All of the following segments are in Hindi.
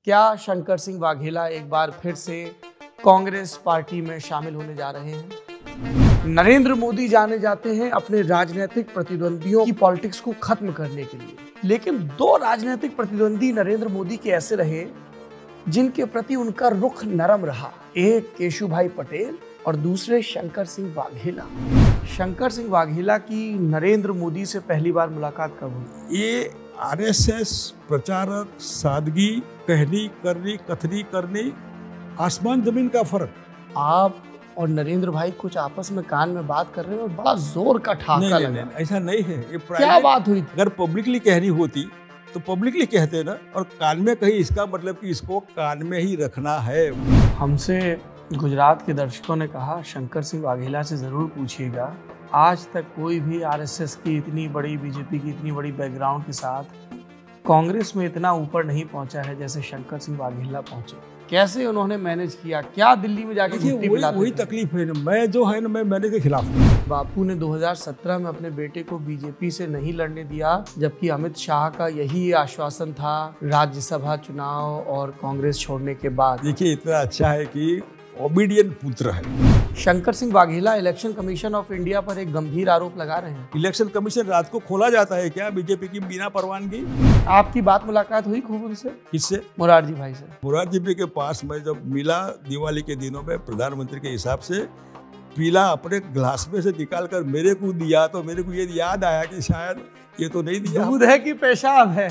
क्या शंकर सिंह वाघेला एक बार फिर से कांग्रेस पार्टी में शामिल होने जा रहे हैं? नरेंद्र मोदी जाने जाते हैं अपने राजनीतिक प्रतिद्वंदियों की पॉलिटिक्स को खत्म करने के लिए, लेकिन दो राजनीतिक प्रतिद्वंदी नरेंद्र मोदी के ऐसे रहे जिनके प्रति उनका रुख नरम रहा। एक केशुभाई पटेल और दूसरे शंकर सिंह वाघेला। शंकर सिंह वाघेला की नरेंद्र मोदी से पहली बार मुलाकात कब हुई? ये आरएसएस प्रचारक, सादगी, कहनी करनी, कथनी करनी, आसमान जमीन का फर्क। आप और नरेंद्र भाई कुछ आपस में कान में बात कर रहे हैं और बड़ा जोर का ठहाका लगा। नहीं, ऐसा नहीं है। ये क्या बात हुई थी? अगर पब्लिकली कहनी होती तो पब्लिकली कहते ना, और कान में कहीं इसका मतलब कि इसको कान में ही रखना है। हमसे गुजरात के दर्शकों ने कहा शंकर सिंह वाघेला से जरूर पूछिएगा, आज तक कोई भी आरएसएस की इतनी बड़ी, बीजेपी की इतनी बड़ी बैकग्राउंड के साथ कांग्रेस में इतना ऊपर नहीं पहुंचा है जैसे शंकर सिंह वाघेला पहुंचे। कैसे उन्होंने मैनेज किया? क्या दिल्ली में जाके घुट्टी पिलाते थे? वही तकलीफ है ना, मैं जो है ना, मैं मैंने के खिलाफ हूं। बापू ने 2017 में अपने बेटे को बीजेपी से नहीं लड़ने दिया, जबकि अमित शाह का यही आश्वासन था राज्यसभा चुनाव और कांग्रेस छोड़ने के बाद। देखिए, इतना अच्छा है कि ओबीडियंट पुत्र है। Shankar Singh Vaghela election commission of India पर एक गंभीर आरोप लगा रहे हैं। इलेक्शन कमीशन रात को खोला जाता है क्या बीजेपी की बिना परवानगी? आपकी बात मुलाकात हुई खूब उनसे? किससे? मुरारजी भाई से। मुरारजी भाई के पास मैं जब मिला दिवाली के दिनों में, प्रधानमंत्री के हिसाब से पीला अपने ग्लास में से निकाल कर मेरे को दिया, तो मेरे को ये याद आया कि शायद ये तो नहीं दिया, दूध है कि पेशाब है।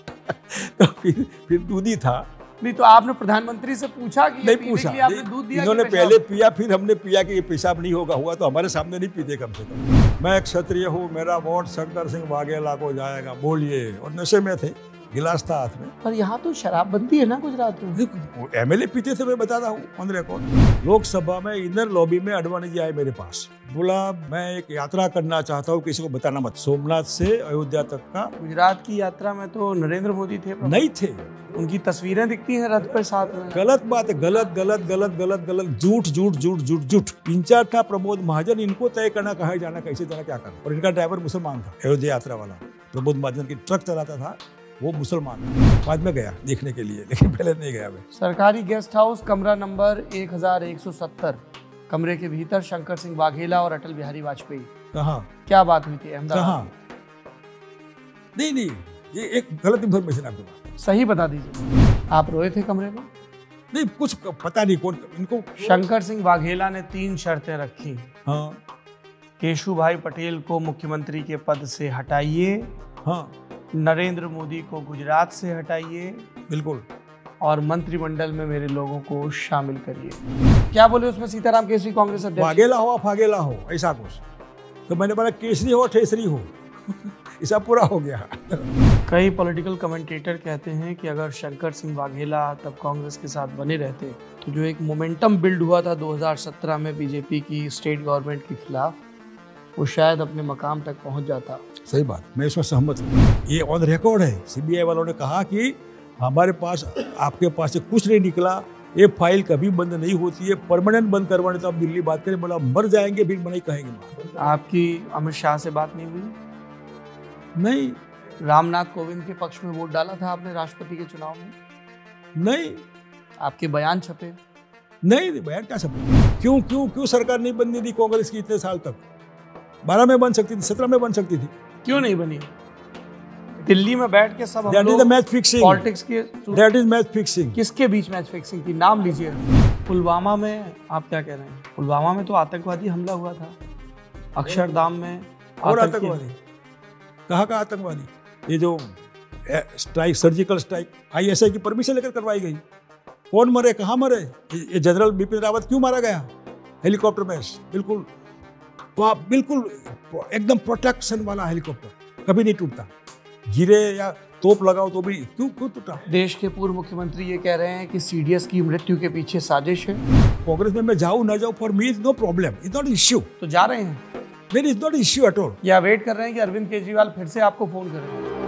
तो फिर दूध ही था। नहीं तो आपने प्रधानमंत्री से पूछा कि नहीं पूछा, आपने दूध दिया? इन्होंने पहले पिया, फिर हमने पिया कि ये पेशाब नहीं होगा, हुआ तो हमारे सामने नहीं पीते कम से कम। मैं क्षत्रिय हूँ, मेरा वोट शंकर सिंह वाघेला को जाएगा, बोलिए। और नशे में थे, गिलास था हाथ में। पर यहाँ तो शराबबंदी है ना गुजरात में। एमएलए पीते थे, मैं बताता हूँ ऑन रिकॉर्ड। लोकसभा में इनर लॉबी में अडवाणी जी आए मेरे पास, बोला मैं एक यात्रा करना चाहता हूँ, किसी को बताना मत, सोमनाथ से अयोध्या तक का। गुजरात की यात्रा में तो नरेंद्र मोदी थे? नहीं थे। उनकी तस्वीरें दिखती हैं रथ पर साथ में। गलत बात है, गलत गलत गलत गलत गलत, झूठ झूठ झूठ झूठ झूठ। इंचार्ज था प्रमोद महाजन, इनको तय करना कहाँ जाना, कैसे जाना, क्या करना। और इनका ड्राइवर मुसलमान था, अयोध्या यात्रा वाला प्रमोद महाजन की ट्रक चलाता था, वो मुसलमान। बाद में गया देखने के लिए, लेकिन पहले नहीं गया मैं। सरकारी गेस्ट हाउस, कमरा नंबर 1170, कमरे के भीतर शंकर सिंह वाघेला और अटल बिहारी वाजपेयी। कहाँ? क्या बात हुई थी? अहमदाबाद। कहाँ? नहीं, ये एक गलत इन्फॉर्मेशन आपके पास। सही बता दीजिए, आप रोए थे कमरे में? नहीं, कुछ पता नहीं कौन इनको। शंकर सिंह वाघेला ने 3 शर्तें रखी। हाँ। केशुभाई पटेल को मुख्यमंत्री के पद से हटाइए। हाँ। नरेंद्र मोदी को गुजरात से हटाइए। बिल्कुल। और मंत्रिमंडल में मेरे लोगों को शामिल करिए। क्या बोले उसमें सीताराम केसरी, कांग्रेस अध्यक्ष? वाघेला हो, फागेला हो, ऐसा कुछ। तो मैंने बोला केसरी हो, ठेसरी हो। ऐसा पूरा हो गया। कई पॉलिटिकल कमेंटेटर कहते हैं कि अगर शंकर सिंह वाघेला तब कांग्रेस के साथ बने रहते तो जो एक मोमेंटम बिल्ड हुआ था 2017 में बीजेपी की स्टेट गवर्नमेंट के खिलाफ, वो शायद अपने मकाम तक पहुंच जाता। सही बात, मैं इसमें सहमत हूँ। ये ऑन रिकॉर्ड है। सीबीआई वालों ने कहा कि हमारे पास, आपके पास से कुछ नहीं निकला, ये फाइल कभी बंद नहीं होती है, परमानेंट बंद करवाने। तो आप दिल्ली बात करें, बोला मर जाएंगे फिर नहीं कहेंगे। आपकी अमित शाह से बात नहीं हुई? नहीं। रामनाथ कोविंद के पक्ष में वोट डाला था आपने राष्ट्रपति के चुनाव में? नहीं। आपके बयान छपे? नहीं, बयान क्या छपे? क्यों सरकार नहीं बनने दी कांग्रेस की इतने साल तक? 12 में बन सकती थी, 17 में बन सकती थी, क्यों नहीं बनी? दिल्ली में बैठ के सब that is the match fixing, politics की। That is match fixing. किसके बीच मैच फिक्सिंग थी? नाम लीजिए। पुलवामा में आप क्या कह रहे हैं? पुलवामा में तो आतंकवादी हमला हुआ था। अक्षरधाम में और आतंकवादी? कहाँ का आतंकवादी? ये जो स्ट्राइक, सर्जिकल स्ट्राइक, आईएसआई की परमिशन लेकर करवाई गई। कौन मरे, कहाँ मरे? ये जनरल बिपिन रावत क्यों मारा गया? हेलीकॉप्टर में। बिल्कुल एकदम प्रोटेक्शन वाला हेलीकॉप्टर, कभी नहीं टूटता। गिरे या तोप लगाओ तो भी क्यों टूटा? देश के पूर्व मुख्यमंत्री ये कह रहे हैं कि सीडीएस की मृत्यु के पीछे साजिश है। कांग्रेस में मैं जाऊँ ना जाऊँ, for me is no problem, is not issue. तो जा रहे हैं? There is not issue at all. या वेट कर रहे हैं कि अरविंद केजरीवाल फिर से आपको फोन करें?